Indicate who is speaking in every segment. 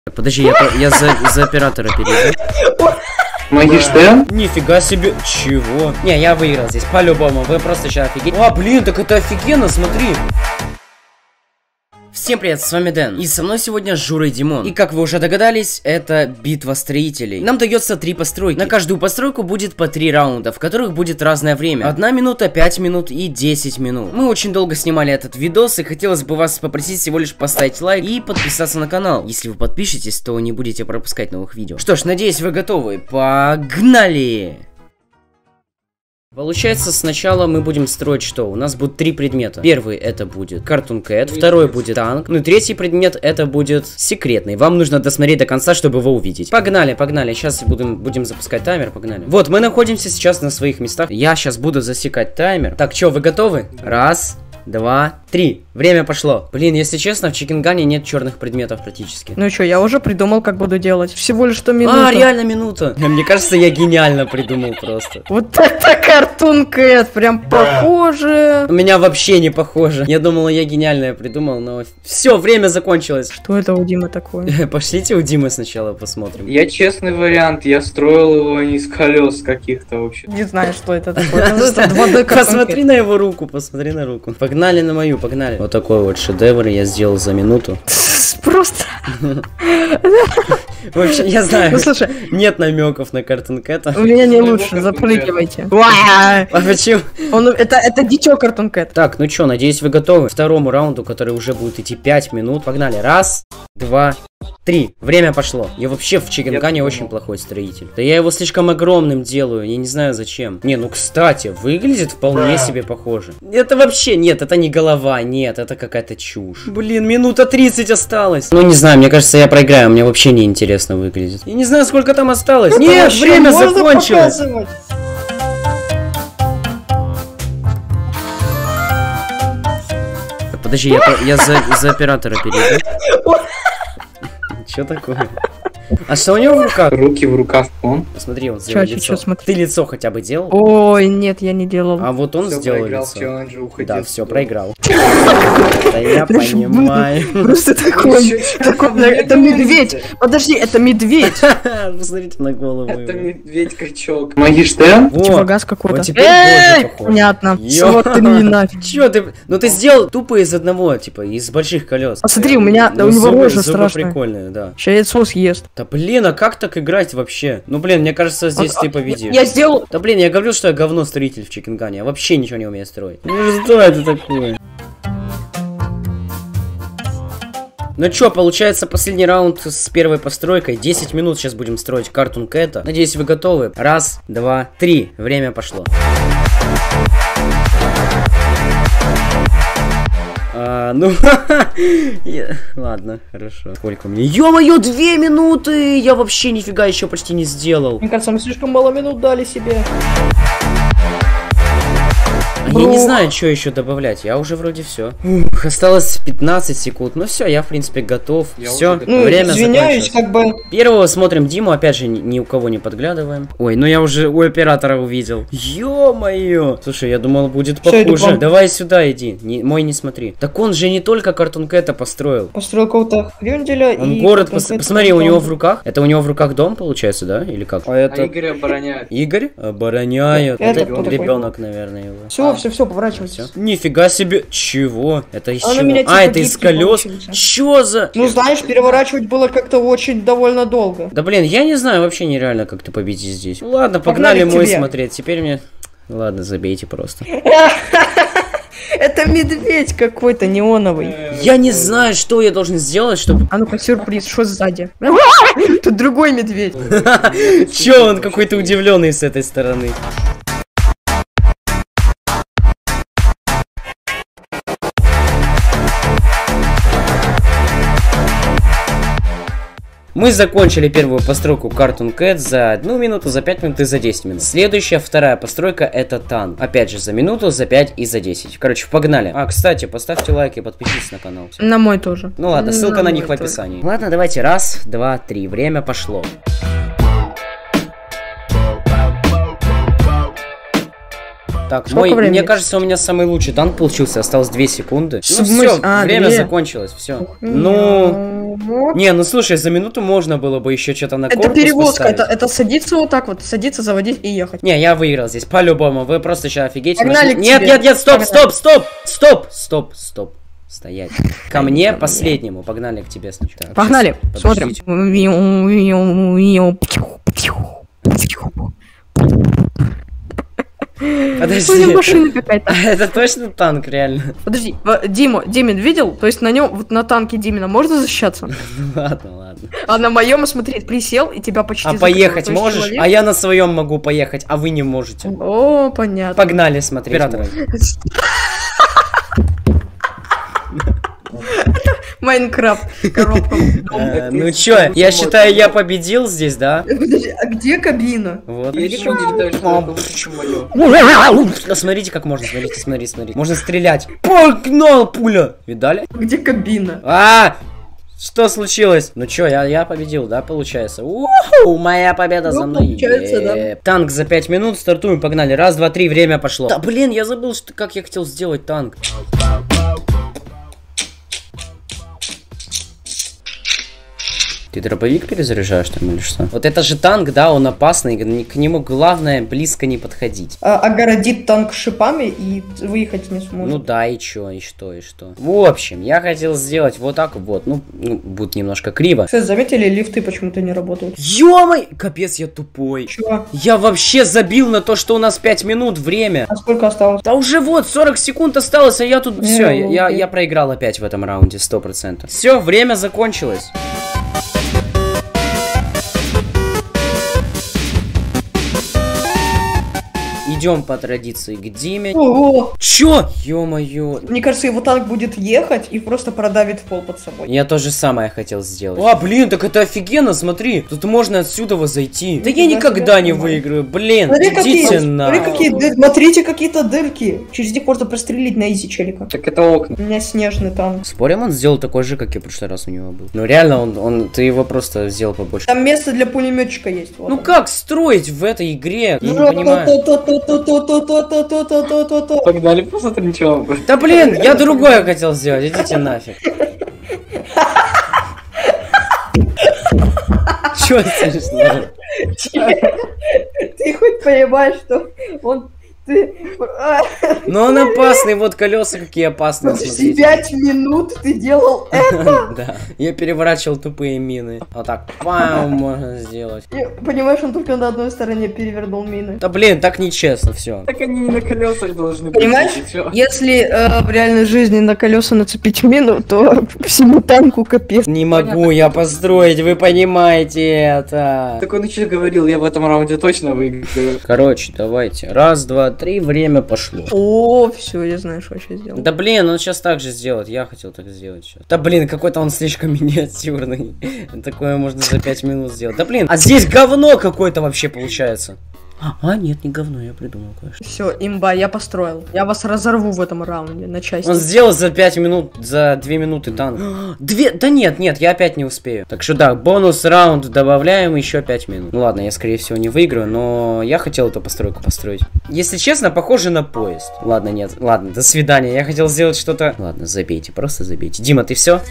Speaker 1: Подожди, я за оператора перейду.
Speaker 2: Магиштен?
Speaker 1: Нифига себе. Чего? Не, я выиграл здесь, по-любому. Вы просто сейчас офигеть. А, блин, так это офигенно, смотри. Всем привет, с вами Дэн, и со мной сегодня Жура и Димон. И как вы уже догадались, это битва строителей. Нам дается 3 постройки. На каждую постройку будет по 3 раунда, в которых будет разное время. 1 минута, 5 минут и 10 минут. Мы очень долго снимали этот видос, и хотелось бы вас попросить всего лишь поставить лайк и подписаться на канал. Если вы подпишетесь, то не будете пропускать новых видео. Что ж, надеюсь, вы готовы. Погнали! Получается, сначала мы будем строить что? У нас будут 3 предмета. Первый это будет Cartoon Cat, второй будет танк, ну и третий предмет это будет секретный. Вам нужно досмотреть до конца, чтобы его увидеть. Погнали, погнали. Сейчас будем запускать таймер, погнали. Вот, мы находимся сейчас на своих местах. Я сейчас буду засекать таймер. Так, что, вы готовы? 1, 2, 3. Время пошло. Блин, если честно, в Чикенгане нет черных предметов практически.
Speaker 3: Ну что, я уже придумал, как буду делать. Всего лишь 100 минут.
Speaker 1: А, реально минута. Мне кажется, я гениально придумал просто.
Speaker 3: Вот это Cartoon Cat, прям похоже.
Speaker 1: У меня вообще не похоже. Я думал, я гениальное придумал, но все, время закончилось.
Speaker 3: Что это у Димы такое?
Speaker 1: Пошлите у Димы сначала посмотрим.
Speaker 2: Я честный вариант, я строил его не из колес каких-то вообще.
Speaker 3: Не знаю, что это такое. Это 2D Cartoon
Speaker 1: Посмотри на его руку, посмотри на руку. Погнали на мою, погнали. Вот такой вот шедевр я сделал за минуту.
Speaker 3: Просто.
Speaker 1: В общем, я знаю,
Speaker 3: Ну слушай,
Speaker 1: нет намеков на Cartoon Cat.
Speaker 3: у меня не лучше, запрыгивайте.
Speaker 1: А почему?
Speaker 3: Это дичо Cartoon Cat.
Speaker 1: Так, ну чё, надеюсь, вы готовы к второму раунду, который уже будет идти 5 минут. Погнали. 1, 2, 3. Время пошло. Я вообще в Чикенгане очень плохой строитель. Да я его слишком огромным делаю, я не знаю зачем. Не, ну кстати, выглядит вполне себе похоже. Это вообще, нет, это не голова, нет, это какая-то чушь. Блин, минута 30 осталось. Ну не знаю, мне кажется, я проиграю, мне вообще не интересно выглядит. Я не знаю, сколько там осталось. Нет, время закончилось. Подожди, я за оператора перейду. Чё такое? А что у него в руках?
Speaker 2: Руки в рукав он.
Speaker 1: Посмотри, он сделал лицо. Ты лицо хотя бы делал?
Speaker 3: Ой, нет, я не делал.
Speaker 1: А вот он
Speaker 2: Всё,
Speaker 1: сделал
Speaker 2: проиграл
Speaker 1: лицо.
Speaker 2: в челлендже, уходи
Speaker 1: Да,
Speaker 2: отсюда.
Speaker 1: все, проиграл. Да я понимаю.
Speaker 3: Просто такой. Это медведь. Подожди, это медведь.
Speaker 1: Посмотрите на голову
Speaker 2: Это
Speaker 1: его.
Speaker 2: медведь-качок. Магиштен?
Speaker 1: Во,
Speaker 3: Чувагас какой-то.
Speaker 1: вот теперь больше похож.
Speaker 3: Понятно.
Speaker 1: Ё.
Speaker 3: Вот ты мне нафиг.
Speaker 1: Чё ты? Ну ты сделал тупо из одного, типа, из больших колес.
Speaker 3: Посмотри, у меня,
Speaker 1: Ну,
Speaker 3: у него
Speaker 1: зубы-
Speaker 3: рожа
Speaker 1: зубы
Speaker 3: страшная.
Speaker 1: прикольные, да.
Speaker 3: Сейчас яйцо съест.
Speaker 1: Да блин, а как так играть вообще? Ну блин, мне кажется, здесь ты победишь.
Speaker 3: Я сделал.
Speaker 1: Да блин, я говорил, что я говно строитель в Чикенгане, я вообще ничего не умею строить. Ну что это такое? Ну чё, получается последний раунд с первой постройкой. 10 минут сейчас будем строить Cartoon Cat. Надеюсь, вы готовы. 1, 2, 3. Время пошло. Ну, ладно, хорошо. Сколько у меня? Ё-моё, 2 минуты! Я вообще нифига еще почти не сделал.
Speaker 3: Мне кажется, мы слишком мало минут дали себе.
Speaker 1: Я не знаю, что еще добавлять. Я уже вроде все. Осталось 15 секунд. Ну все, я в принципе готов. Все,
Speaker 3: Ну,
Speaker 1: время
Speaker 3: извиняюсь,
Speaker 1: закончилось.
Speaker 3: как бы.
Speaker 1: Первого смотрим Диму, опять же, ни у кого не подглядываем. Ой, ну я уже у оператора увидел. Ё-моё! Слушай, я думал, будет
Speaker 3: Всё, иду к
Speaker 1: похуже.
Speaker 3: вам.
Speaker 1: Давай сюда иди. Мой не смотри. Так он же не только Cartoon Cat'а построил.
Speaker 3: Построил какого-то хрюнделя
Speaker 1: Он
Speaker 3: и.
Speaker 1: город,
Speaker 3: конкретно
Speaker 1: посмотри, у
Speaker 3: дом.
Speaker 1: него в руках. Это у него в руках дом, получается, да? Или как? А
Speaker 2: А
Speaker 1: это
Speaker 2: Игорь обороняет.
Speaker 1: Игорь обороняет.
Speaker 3: Это
Speaker 1: Это
Speaker 3: кто такой?
Speaker 1: ребенок, наверное, его.
Speaker 3: Все, поворачивайся.
Speaker 1: Всё. Нифига себе. Чего? Это из
Speaker 3: А на
Speaker 1: чего?
Speaker 3: меня типа
Speaker 1: Это из
Speaker 3: гибкий
Speaker 1: колес.
Speaker 3: получился.
Speaker 1: Чё за?
Speaker 3: Ну знаешь, переворачивать было как-то очень довольно долго.
Speaker 1: Да блин, я не знаю вообще нереально, как ты победить здесь. Ну ладно, погнали
Speaker 3: Погнали к
Speaker 1: мой
Speaker 3: тебе.
Speaker 1: смотреть. Теперь мне... Ладно, забейте просто.
Speaker 3: Это медведь какой-то неоновый.
Speaker 1: Я не знаю, что я должен сделать, чтобы...
Speaker 3: А ну-ка, сюрприз, что сзади? Тут другой медведь.
Speaker 1: Чё он какой-то удивленный с этой стороны? Мы закончили первую постройку Cartoon Cat за 1 минуту, за 5 минут и за 10 минут. Следующая, вторая постройка, это танк. Опять же, за минуту, за 5 и за 10. Короче, погнали. А, кстати, поставьте лайк и подпишитесь на канал. Всё.
Speaker 3: На мой тоже.
Speaker 1: Ну ладно, ссылка на них в
Speaker 3: мой тоже.
Speaker 1: описании. Ладно, давайте. 1, 2, 3. Время пошло. Так,
Speaker 3: Сколько времени?
Speaker 1: мне кажется, у меня самый лучший танк получился. Осталось 2 секунды. Ну
Speaker 3: смысле?
Speaker 1: все,
Speaker 3: А,
Speaker 1: время
Speaker 3: 2?
Speaker 1: закончилось, все. Ну... Не, ну слушай, за минуту можно было бы еще что-то на корпус
Speaker 3: Это перевозка,
Speaker 1: поставить.
Speaker 3: это садиться вот так вот, садиться, заводить и ехать.
Speaker 1: Не, я выиграл здесь, по-любому. Вы просто сейчас офигеете.
Speaker 3: Погнали к
Speaker 1: Нет,
Speaker 3: тебе.
Speaker 1: нет, нет, стоп,
Speaker 3: Погнали.
Speaker 1: стоп. Стоять. Ко мне последнему. Погнали к тебе сначала. Так,
Speaker 3: Погнали,
Speaker 1: сейчас,
Speaker 3: смотрим. У меня
Speaker 1: Подожди.
Speaker 3: машина какая-то.
Speaker 1: Это точно танк, реально?
Speaker 3: Подожди, Димин видел? То есть на нем, вот на танке Димина можно защищаться?
Speaker 1: Ладно.
Speaker 3: А на моем, смотри, присел и тебя почти
Speaker 1: А
Speaker 3: закрыл.
Speaker 1: поехать
Speaker 3: То есть
Speaker 1: можешь?
Speaker 3: человек-
Speaker 1: А я на своем могу поехать, а вы не можете.
Speaker 3: О, понятно.
Speaker 1: Погнали смотреть. Оператор.
Speaker 3: Майнкрафт. Коробка.
Speaker 1: Ну чё, я считаю, я победил здесь, да?
Speaker 3: Подожди, а где кабина?
Speaker 1: Вот.
Speaker 2: Я не могу считать, что это лучше, чем моё.
Speaker 1: Смотрите, как можно, смотрите. Можно стрелять. Погнал, пуля. Видали?
Speaker 3: Где кабина?
Speaker 1: Что случилось? Ну чё, я победил, да, получается? Уху, моя победа за мной.
Speaker 3: Получается, да.
Speaker 1: Танк за 5 минут, стартуем, погнали. Раз, два, три, время пошло. Да блин, я забыл, как я хотел сделать танк. Ты дробовик перезаряжаешь там или что? Вот это же танк, да, он опасный, к нему главное близко не подходить.
Speaker 3: Огородит танк шипами и выехать не сможет.
Speaker 1: Ну да, и что. В общем, я хотел сделать вот так вот, ну будет немножко криво.
Speaker 3: Кстати, заметили, лифты почему-то не работают?
Speaker 1: Ё-моё! Капец, я тупой.
Speaker 3: Чего?
Speaker 1: Я вообще забил на то, что у нас 5 минут время.
Speaker 3: А сколько осталось?
Speaker 1: Да уже вот, 40 секунд осталось, а я тут... Все,
Speaker 3: окей.
Speaker 1: я проиграл опять в этом раунде, 100%. Все, время закончилось. Идем по традиции к Диме.
Speaker 3: Ого!
Speaker 1: Чё? Ё-моё.
Speaker 3: Мне кажется, его танк будет ехать и просто продавит в пол под собой.
Speaker 1: Я то же самое хотел сделать. А, блин, так это офигенно, смотри. Тут можно отсюда зайти. Да я никогда не выиграю, блин. Идите на.
Speaker 3: Смотрите, какие-то дырки. Через них можно прострелить на изи челика.
Speaker 2: Так это окна.
Speaker 3: У меня снежный танк.
Speaker 1: Спорим, он сделал такой же, как и в прошлый раз у него был. Ну реально, ты его просто сделал побольше.
Speaker 3: Там место для пулеметчика есть. Вот
Speaker 1: Ну
Speaker 3: он.
Speaker 1: как строить в этой игре? Я не понимаю.
Speaker 2: Погнали, посмотрим, что он будет.
Speaker 1: Да блин, я другое хотел сделать, идите нафиг. Чё смешно?
Speaker 3: Ты хоть понимаешь, что он...
Speaker 1: Но он опасный, вот колеса какие опасные,
Speaker 3: Почти
Speaker 1: смотрите.
Speaker 3: 5 минут ты делал это.
Speaker 1: Да, я переворачивал тупые мины. Вот так, пам, можно сделать.
Speaker 3: И, понимаешь, он только на одной стороне перевернул мины.
Speaker 1: Да блин, так нечестно, все.
Speaker 2: Так они не на колесах должны быть.
Speaker 3: Понимаешь,
Speaker 2: и всё.
Speaker 3: если в реальной жизни на колеса нацепить мину, то всему танку капец.
Speaker 1: Не могу я построить, вы понимаете это.
Speaker 2: Так он еще говорил, я в этом раунде точно выиграю.
Speaker 1: Короче, давайте. Раз, два, три, время пошло.
Speaker 3: О, все, я знаю, что сейчас сделал.
Speaker 1: Да блин, он сейчас так же сделает. Я хотел так сделать сейчас. Да блин, какой-то он слишком миниатюрный. Такое можно за 5 минут сделать. Да блин, а здесь говно какое-то вообще получается. Нет, не говно, я придумал кое-что.
Speaker 3: Все, имба, я построил. Я вас разорву в этом раунде на части.
Speaker 1: Он сделал за 5 минут, за 2 минуты танк. Да нет, я опять не успею. Так что да, бонус раунд добавляем еще 5 минут. Ну ладно, я скорее всего не выиграю, но я хотел эту постройку построить. Если честно, похоже на поезд. Ладно, нет, ладно, до свидания. Я хотел сделать что-то... Ладно, забейте, просто забейте. Дима, ты все?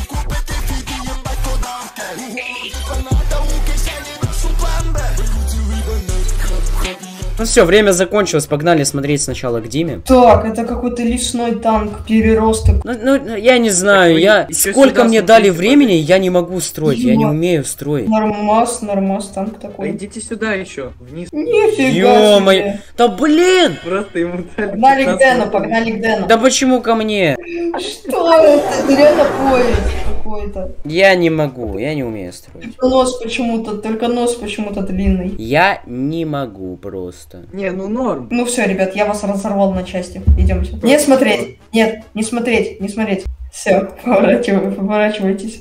Speaker 1: Ну все, время закончилось, погнали смотреть сначала к Диме.
Speaker 3: Так, это какой-то лесной танк, переросток.
Speaker 1: Ну, я не знаю,
Speaker 2: еще
Speaker 1: сколько
Speaker 2: сюда
Speaker 1: мне
Speaker 2: смотрите,
Speaker 1: дали времени, я не могу строить, я не
Speaker 3: Дима.
Speaker 1: умею строить.
Speaker 3: Нормас танк такой.
Speaker 2: Пойдите сюда еще, вниз.
Speaker 3: Нифига
Speaker 1: Ё-моё,
Speaker 3: себе.
Speaker 1: да блин!
Speaker 2: Просто ему дали
Speaker 3: Погнали к
Speaker 2: 15
Speaker 3: Дэну,
Speaker 2: минут.
Speaker 3: погнали к Дэну.
Speaker 1: Да почему ко мне?
Speaker 3: Что это? Это реально поезд какой-то.
Speaker 1: Я не могу, я не умею строить.
Speaker 3: Только нос почему-то длинный.
Speaker 1: Я не могу просто.
Speaker 2: Не, ну норм.
Speaker 3: Ну все, ребят, я вас разорвал на части. Идемте. Не смотреть. Нет, не смотреть, не смотреть. Все, поворачивайтесь.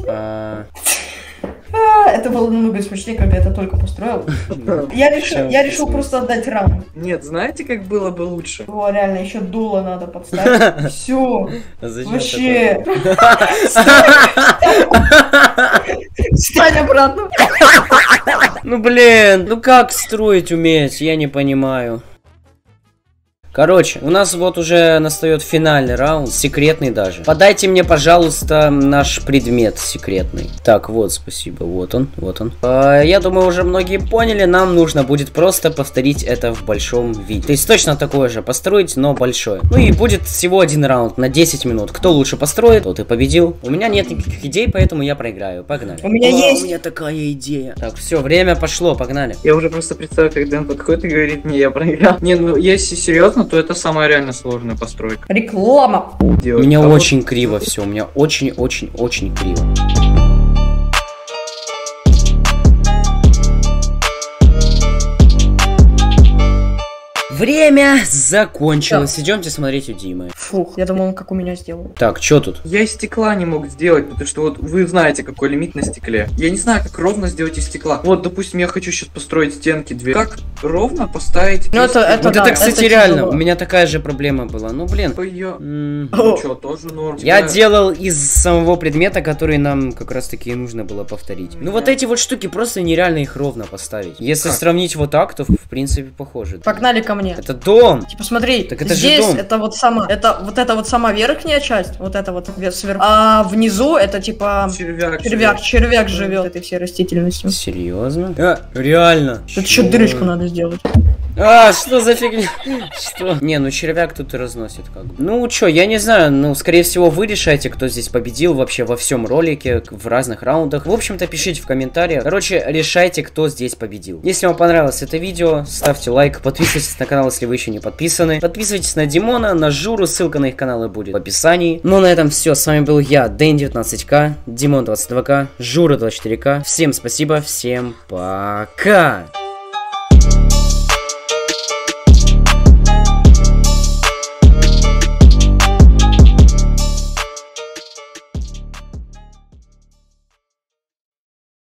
Speaker 3: Это было намного смешнее, когда я это только построил. Я решил просто отдать раунд.
Speaker 2: Нет, знаете, как было бы лучше?
Speaker 3: О, реально, еще дуло надо подставить. Все.
Speaker 1: Зачем
Speaker 3: Вообще. Встань обратно.
Speaker 1: Ну блин, ну как строить уметь, я не понимаю. Короче, у нас вот уже настает финальный раунд, секретный даже. Подайте мне, пожалуйста, наш предмет секретный. Так, вот, спасибо, вот он, вот он. Я думаю, уже многие поняли, нам нужно будет просто повторить это в большом виде. То есть точно такое же построить, но большое. Ну и будет всего один раунд на 10 минут. Кто лучше построит, тот и победил. У меня нет никаких идей, поэтому я проиграю. Погнали.
Speaker 3: У меня есть.
Speaker 1: У меня такая идея. Так, все, время пошло, погнали.
Speaker 2: Я уже просто представляю, как Дэн подходит и говорит, не, я проиграл. Не, ну если серьезно, то это самая реально сложная постройка.
Speaker 3: Реклама.
Speaker 1: У меня очень криво все, у меня очень-очень-очень криво. Время закончилось. Идемте смотреть у Димы.
Speaker 3: Фух, я думал, он как у меня сделал.
Speaker 1: Так, что тут?
Speaker 2: Я из стекла не мог сделать, потому что вот вы знаете, какой лимит на стекле. Я не знаю, как ровно сделать из стекла. Вот, допустим, я хочу сейчас построить стенки, дверь. Как ровно поставить...
Speaker 3: Ну, это
Speaker 1: Вот
Speaker 3: да,
Speaker 1: это, кстати,
Speaker 3: это
Speaker 1: реально.
Speaker 3: тяжело.
Speaker 1: У меня такая же проблема была. Ну, блин.
Speaker 2: Ну что, тоже норм.
Speaker 1: Я делал из самого предмета, который нам как раз таки и нужно было повторить. Ну, вот эти вот штуки, просто нереально их ровно поставить. Если сравнить вот так, то в принципе похоже.
Speaker 3: Погнали ко мне.
Speaker 1: Это дом.
Speaker 3: Типа смотри,
Speaker 1: Так это же
Speaker 3: здесь
Speaker 1: дом.
Speaker 3: это вот сама, это вот сама верхняя часть, вот это вот сверху, а внизу это типа червяк живет этой всей растительностью.
Speaker 1: Серьезно? Реально.
Speaker 3: Тут еще дырочку надо сделать.
Speaker 1: Что за фигня? Что? Не, ну червяк тут и разносит как бы. Ну чё, я не знаю, ну скорее всего вы решаете, кто здесь победил вообще во всем ролике, в разных раундах. В общем-то пишите в комментариях. Короче, решайте, кто здесь победил. Если вам понравилось это видео, ставьте лайк, подписывайтесь на канал, если вы еще не подписаны. Подписывайтесь на Димона, на Журу, ссылка на их каналы будет в описании. Ну на этом все, с вами был я, Дэн19к, Димон22к, Жура24к. Всем спасибо, всем пока!